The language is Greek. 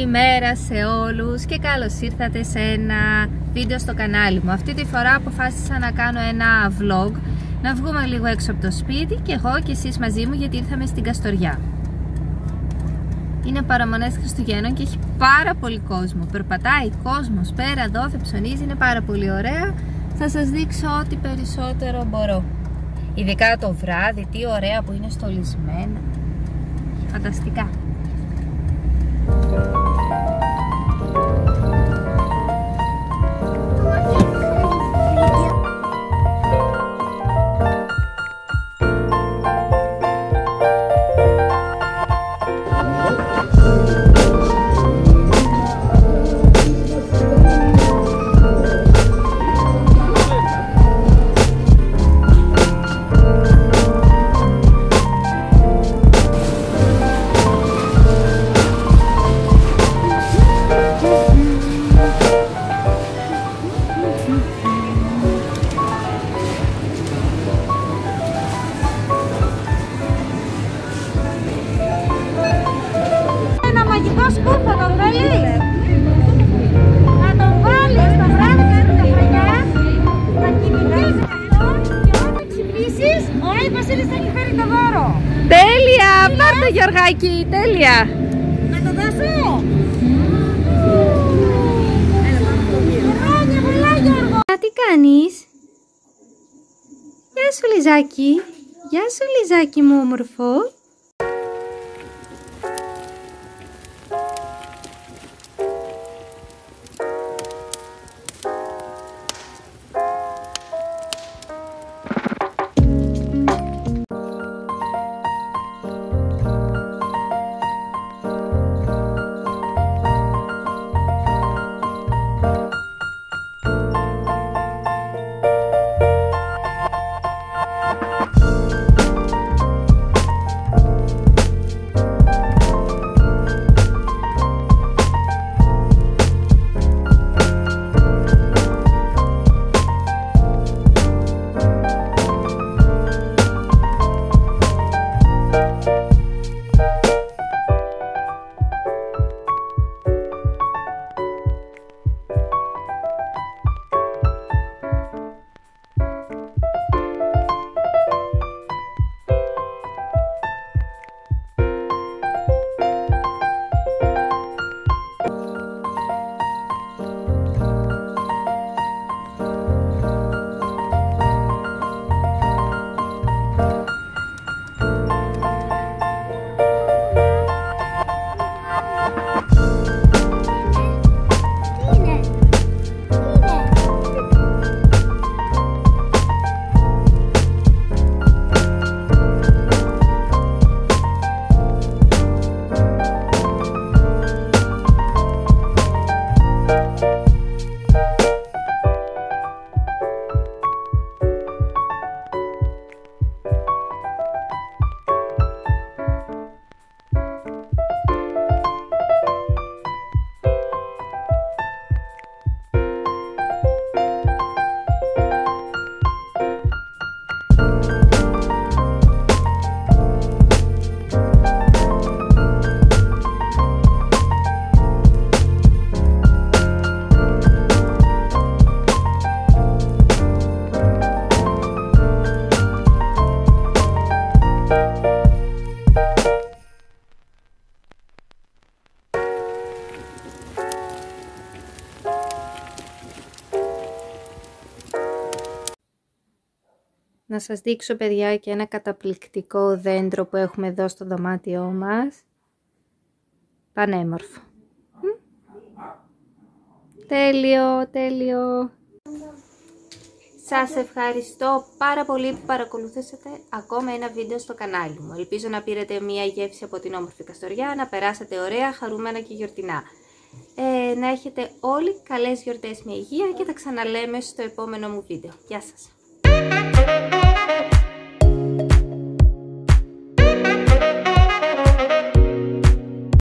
Καλημέρα σε όλους και καλώς ήρθατε σε ένα βίντεο στο κανάλι μου. Αυτή τη φορά αποφάσισα να κάνω ένα vlog, να βγούμε λίγο έξω από το σπίτι και εγώ και εσείς μαζί μου, γιατί ήρθαμε στην Καστοριά. Είναι παραμονές Χριστουγέννων και έχει πάρα πολύ κόσμο. Περπατάει κόσμος πέρα εδώ, θα ψωνίζει, είναι πάρα πολύ ωραία. Θα σας δείξω ό,τι περισσότερο μπορώ. Ειδικά το βράδυ, τι ωραία που είναι στολισμένα. Φανταστικά. Τέλεια! Πάρ' το Γιωργάκη, τέλεια! Να το δώσω! Τι κάνεις? Γεια σου Λιζάκι! Γεια σου Λιζάκι μου όμορφο! Να σας δείξω παιδιά και ένα καταπληκτικό δέντρο που έχουμε εδώ στο δωμάτιό μας. Πανέμορφο. Τέλειο, τέλειο. Σας ευχαριστώ πάρα πολύ που παρακολουθήσατε ακόμα ένα βίντεο στο κανάλι μου. Ελπίζω να πήρατε μια γεύση από την όμορφη Καστοριά, να περάσατε ωραία, χαρούμενα και γιορτινά. Να έχετε όλοι καλές γιορτές με υγεία και τα ξαναλέμε στο επόμενο μου βίντεο. Γεια σας!